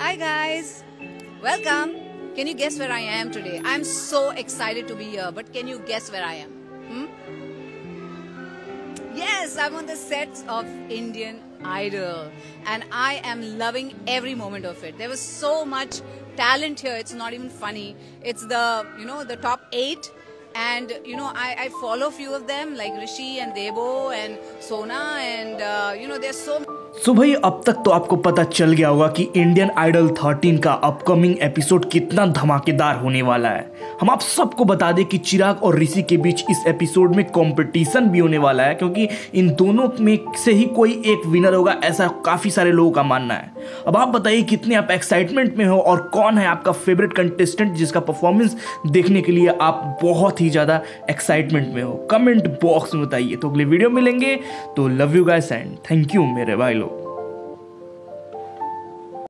Hi guys, welcome. Can you guess where I am today? I'm so excited to be here, but can you guess where I am? Yes, I'm on the sets of Indian Idol and I am loving every moment of it. There was so much talent here, it's not even funny. It's the top 8 and I follow few of them like Rishi and Debo and Sona and there's so सो भाई अब तक तो आपको पता चल गया होगा कि इंडियन आइडल 13 का अपकमिंग एपिसोड कितना धमाकेदार होने वाला है। हम आप सबको बता दें कि चिराग और ऋषि के बीच इस एपिसोड में कंपटीशन भी होने वाला है, क्योंकि इन दोनों में से ही कोई एक विनर होगा, ऐसा काफ़ी सारे लोगों का मानना है। अब आप बताइए कितने आप एक्साइटमेंट में हो और कौन है आपका फेवरेट कंटेस्टेंट जिसका परफॉर्मेंस देखने के लिए आप बहुत ही ज़्यादा एक्साइटमेंट में हो। कमेंट बॉक्स में बताइए। तो अगले वीडियो मिलेंगे, तो love you guys and thank you मेरे भाई लोग।